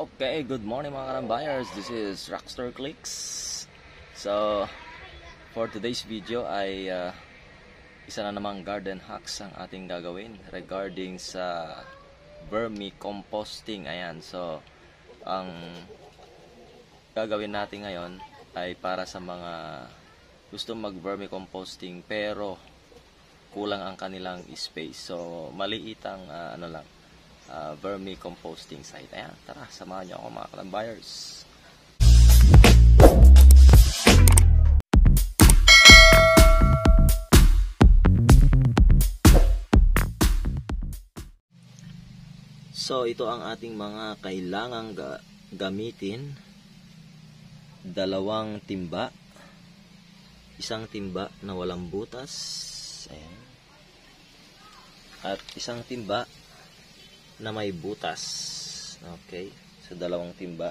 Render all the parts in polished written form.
Okay, good morning mga karambuyers. This is Rockstar Clicks. So, for today's video ay isa na namang garden hacks ang ating gagawin regarding sa vermicomposting. Ayan, so ang gagawin natin ngayon ay para sa mga gusto mag-vermicomposting pero kulang ang kanilang space. So, maliit ang vermicomposting site. Ayan, tara, samahan niyo ako mga karambuyers. So, ito ang ating mga kailangang gamitin. 2 timba. 1 timba na walang butas. Ayan. At 1 timba na may butas. Okay. So, 2 timba.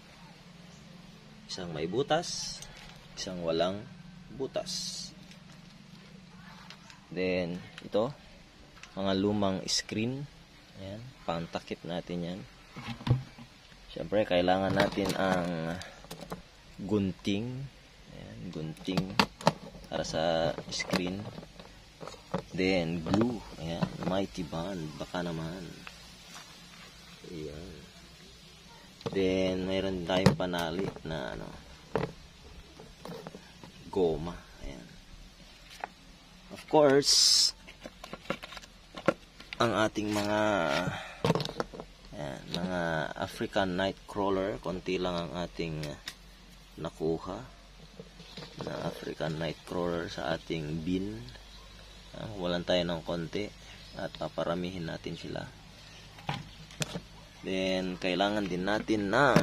1 may butas, 1 walang butas. Then, ito, mga lumang screen. Ayan, pantakip natin yan. Siyempre, kailangan natin ang gunting. Ayan, gunting para sa screen. Then, glue. Ayan, mighty bond. Baka naman. Ayan. Then, mayroon tayong panali na goma. Ayan. Of course, ang ating mga African Nightcrawler, konti lang ang ating nakuha na African Nightcrawler sa ating bin. Walan tayo ng konti at paparamihin natin sila. Then kailangan din natin ng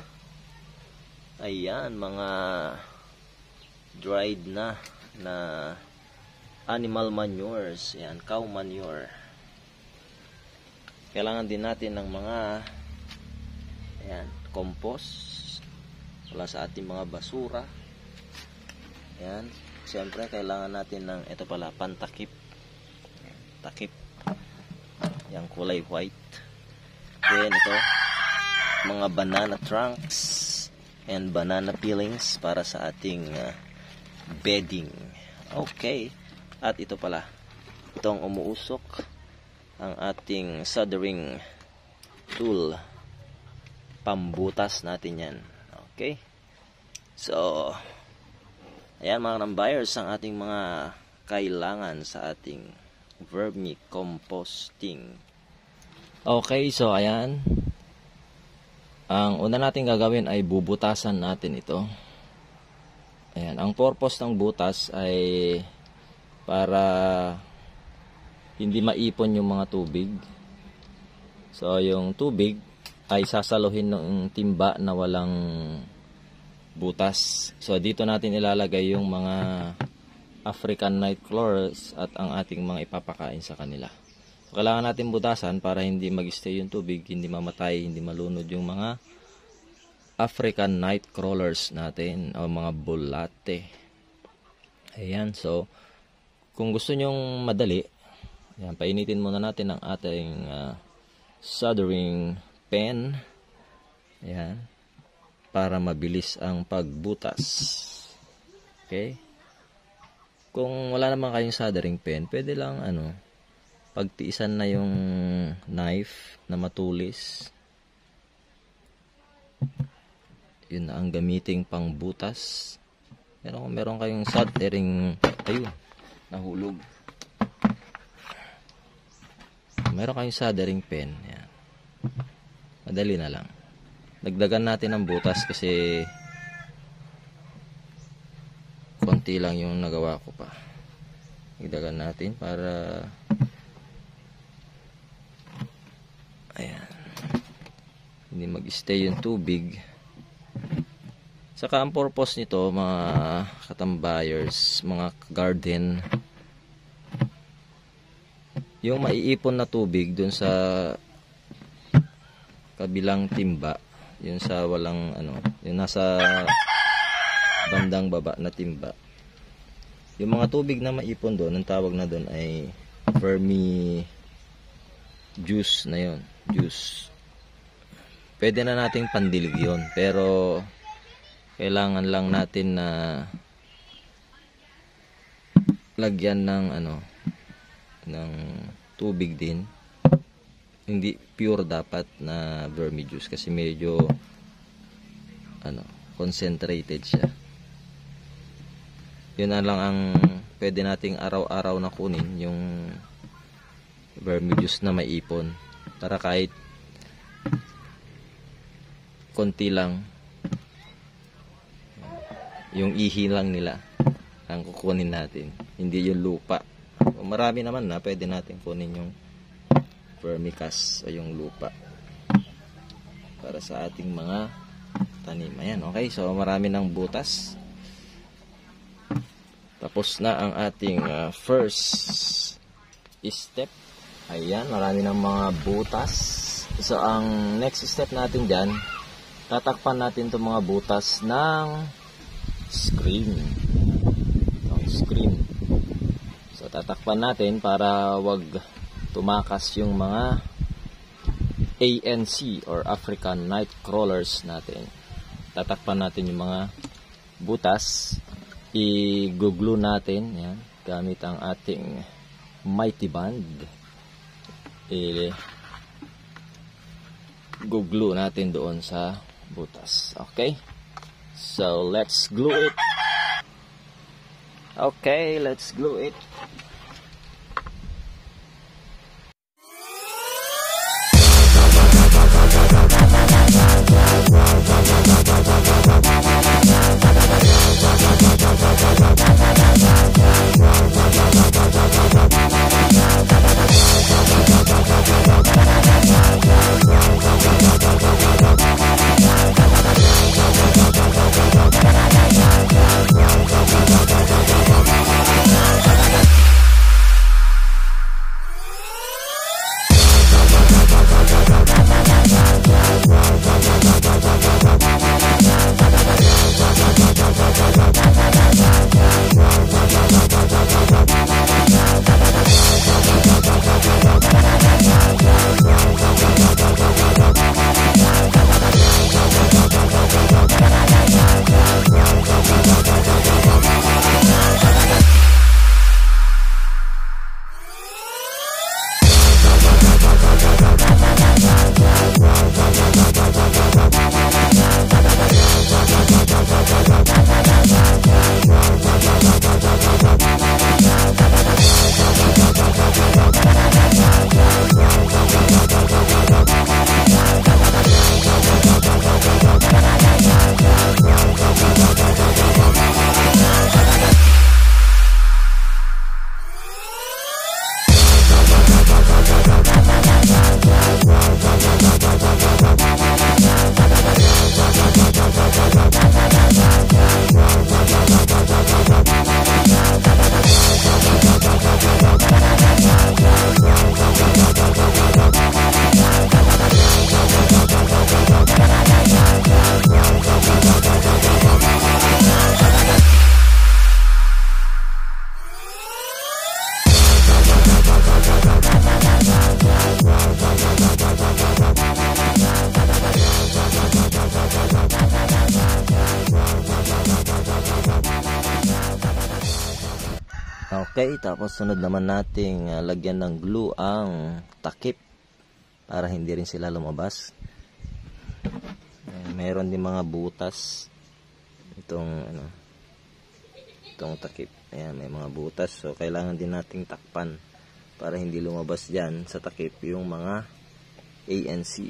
ayan, mga dried na animal manures. Ayan, cow manure. Kailangan din natin ng mga compost wala sa ating mga basura. Ayan. Siyempre, kailangan natin ng ito pala, pantakip. Takip. Yang kulay white. Then, ito, mga banana trunks and banana peelings para sa ating bedding. Okay. At ito pala, itong umuusok ang ating soldering tool. Pambutas natin yan. Okay. So, ayan mga karambuyers, ang ating mga kailangan sa ating vermicomposting. Okay, so ayan. Ang una natin gagawin ay bubutasan natin ito. Ayan, ang purpose ng butas ay para hindi maipon yung mga tubig. So, yung tubig ay sasaluhin ng timba na walang butas. So, dito natin ilalagay yung mga African Nightcrawlers at ang ating mga ipapakain sa kanila. So, kailangan natin butasan para hindi mag-stay yung tubig, hindi mamatay, hindi malunod yung mga African Nightcrawlers natin o mga bulate. Ayan, so kung gusto nyong madali, ayan, painitin muna natin ang ating soldering pen. Ayan, para mabilis ang pagbutas. Okay? Kung wala naman kayong soldering pen, pwede lang pagtiisan na yung knife na matulis. Yun na ang gamiting pangbutas. Pero kung meron kayong soldering, ayun, nahulog. Meron kayong soldering pen, yan. Madali na lang. Dagdagan natin ang butas kasi konti lang yung nagawa ko pa. Dagdagan natin para ayan, hindi mag-stay yung tubig. Saka ang purpose nito mga katambayers, mga garden, yung maiipon na tubig dun sa kabilang timba, yun sa walang yung nasa bandang baba na timba, yung mga tubig na maipon doon, ang tawag na doon ay vermi juice na yun, juice. pwede na nating pandilig yun. Pero kailangan lang natin na lagyan ng ng tubig din. Hindi pure dapat na vermijuice kasi medyo concentrated siya. Yun na lang ang pwede nating araw-araw na kunin, yung vermijuice na may ipon, para kahit konti lang yung ihi lang nila ang kukunin natin, hindi yung lupa. Marami naman na pwede natin kunin yung vermicast o yung lupa para sa ating mga tanim. Ayan, okay, so marami ng butas. Tapos na ang ating first step. Ayan, marami ng mga butas. So ang next step natin dyan, tatakpan natin itong mga butas ng screen. So tatakpan natin para wag tumakas yung mga ANC or African night crawlers natin. Tatakpan natin yung mga butas, i-glue natin yan gamit ang ating mighty band. I-glue natin doon sa butas. Okay, so let's glue it. Okay, let's glue it. Okay, tapos sunod naman nating lagyan ng glue ang takip para hindi rin sila lumabas. Mayroon din mga butas itong takip. Ayan, may mga butas, so kailangan din nating takpan para hindi lumabas diyan sa takip yung mga ANC.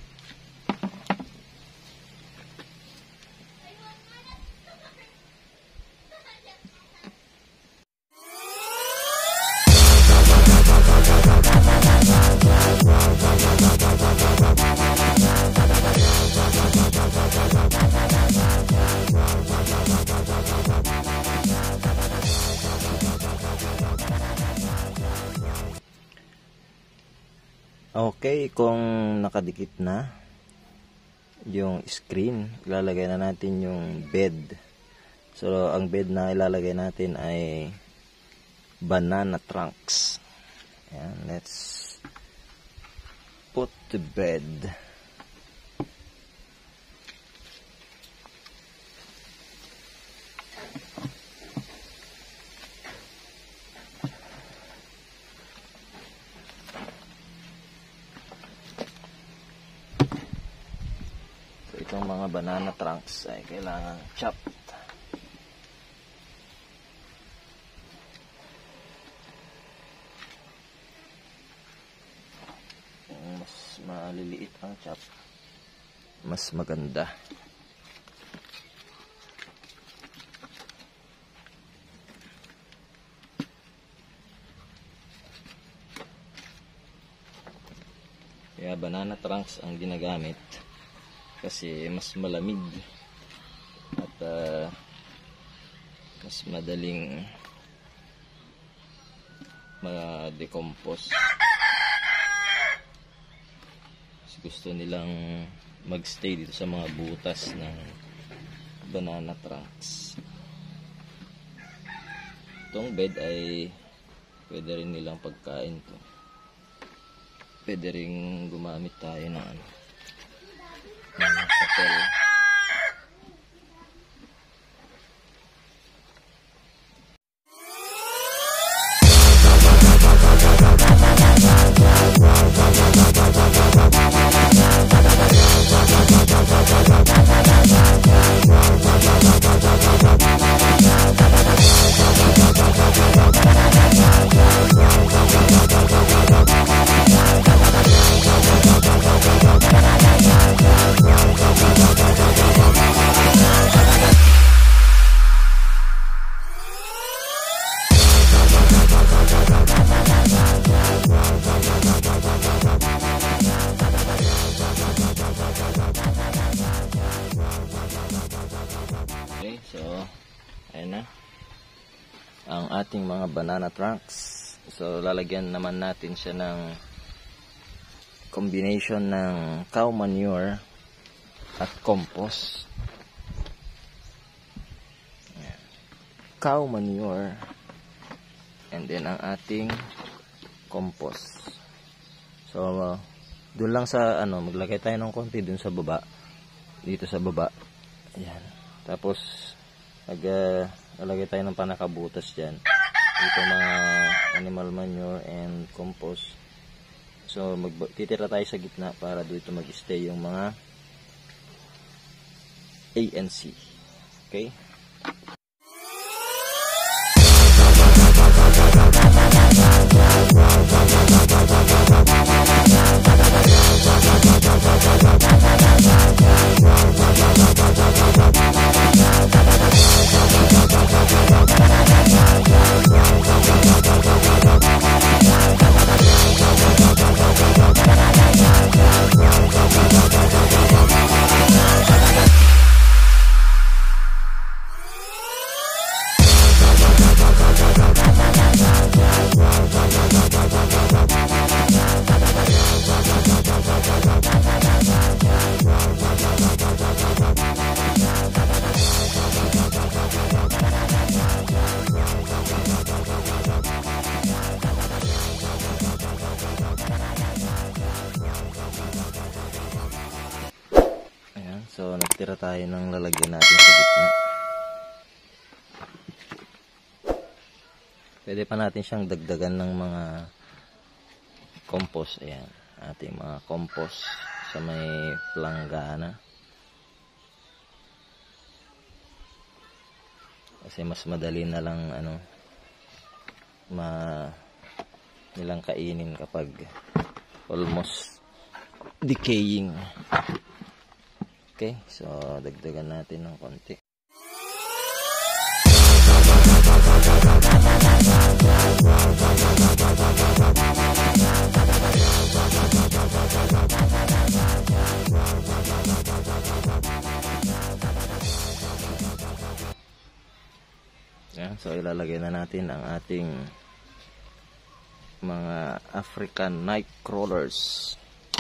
Okay, kung nakadikit na yung screen, ilalagay na natin yung bed. So, ang bed na ilalagay natin ay banana trunks. Ayan, let's put the bed. itong mga banana trunks ay kailangan chopped. Mas maliliit ang chop, mas maganda. Kaya banana trunks ang ginagamit kasi mas malamig at mas madaling ma-decompose. Gusto nilang magstay dito sa mga butas ng banana trunks. Itong bed ay pwede rin nilang pagkain to. Pwede rin gumamit tayo ng papel. Okay, so ayan na ang ating mga banana trunks. So lalagyan naman natin siya ng combination ng cow manure at compost. Ayan. Cow manure and then ang ating compost. So doon lang sa maglagay tayo ng konti doon sa baba, dito sa baba. Ayan. Tapos lalagay tayo ng panakabutas dyan. Ito mga animal manure and compost. So titira tayo sa gitna para dito mag-stay yung mga A and C. Okay? So, nagtira tayo ng lalagyan natin sa gitna. Pwede pa natin siyang dagdagan ng mga compost. Ayan, ating mga compost sa may planggana. Kasi mas madali na lang nilang kainin kapag almost decaying. Okay, so dagdagan natin ng konti. Yan, so ilalagay na natin ang ating mga African night crawlers.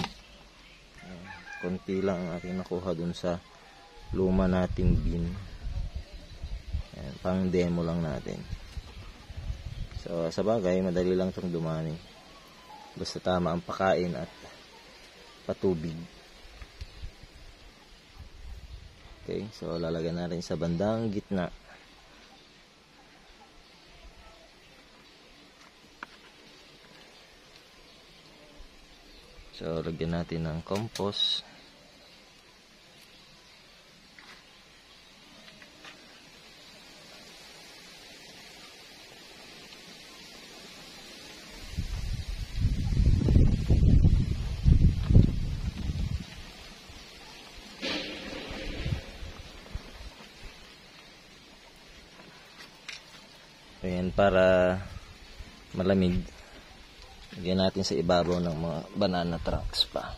Konti lang ang ating nakuha dun sa luma nating bin. Ayan, pang demo lang natin. So sa bagay, madali lang itong dumami. Basta tama ang pakain at patubig. Okay, so lalagyan natin sa bandang gitna. So lagyan natin ng compost. Ayan, para malamig. Lagyan natin sa ibabaw ng mga banana trunks pa.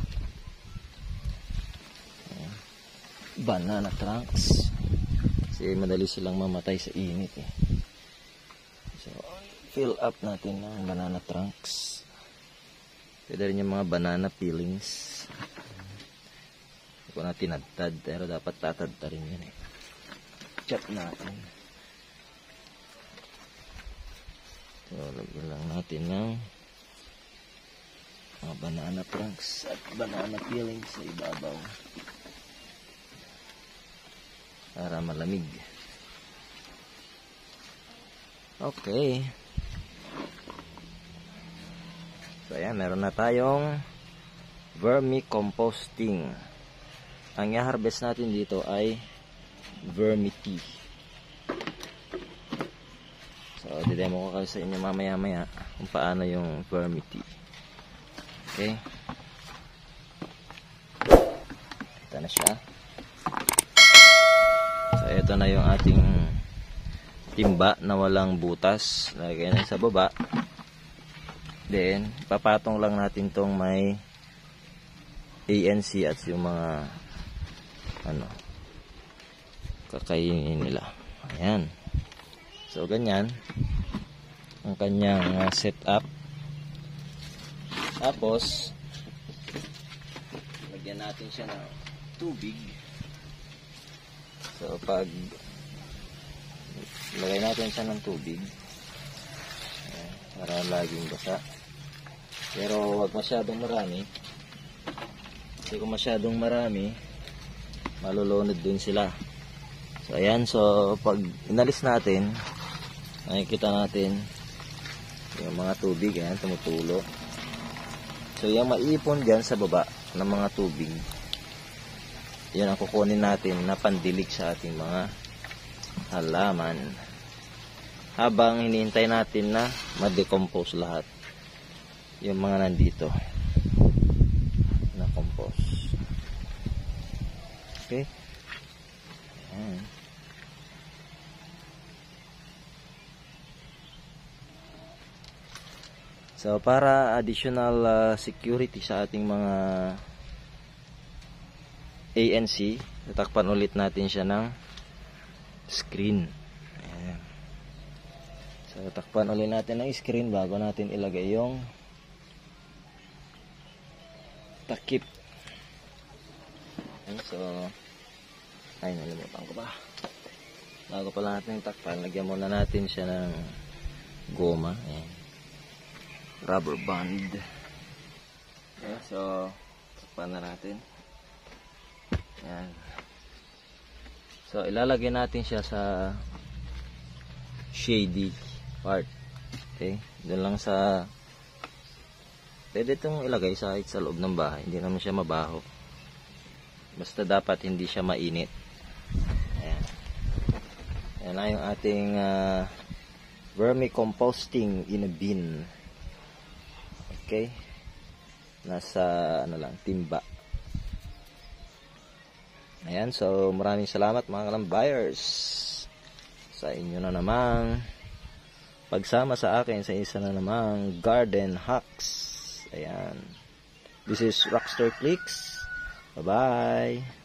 Ayan. Banana trunks. Kasi madali silang mamatay sa init eh. So, fill up natin ng banana trunks. Pwede rin yung mga banana peelings. Hindi ko na tinadtad, pero dapat tatadta rin yun eh. Chop natin. So, lagyan lang natin ng mga banana trunks at banana peelings sa ibabaw. Para malamig. Okay. So, ayan, meron na tayong vermicomposting. Ang i-harvest natin dito ay vermi-tea. So, didemo ko kayo sa inyo mamaya-maya kung paano yung vermi-tea. Okay. Ito na siya. So, ito na yung ating timba na walang butas. Lagay na sa baba. Then, papatong lang natin tong may ANC at yung mga kakainin nila. Ayan. So, ganyan ang kanyang setup. Tapos, lagyan natin siya ng tubig. So, pag lagay natin siya ng tubig, para laging basa. Pero, wag masyadong marami. Kasi kung masyadong marami, malulunod din sila. So, ayan. So, pag inalis natin, makikita natin yung mga tubig. Ayan, tumutulo. So, yung maipon dyan sa baba ng mga tubig, yun ang kukunin natin na pandilig sa ating mga halaman. Habang hinihintay natin na ma-decompose lahat yung mga nandito na compose. Okay. Ayan. So, para additional security sa ating mga ANC, tatakpan ulit natin siya ng screen. Ayan. So, tatakpan ulit natin ng screen bago natin ilagay yung takip. Ayan. So, ay, nalimutan ko pa. Bago pala natin takpan, lagyan muna natin siya ng goma. Ayan. Rubber band. Okay, so takpan na natin. Ayan. So ilalagay natin siya sa shady part. Okay, doon lang sa, pwede itong ilagay sa loob ng bahay, hindi naman siya mabaho, basta dapat hindi siya mainit. Ayan. Ayan na yung ating vermicomposting in a bin. Okay, nasa timba. Ayan, so maraming salamat mga kalambuyers sa inyo na namang pagsama sa akin sa isa na namang garden hacks. Ayan, this is Rockstar Clicks. Bye bye.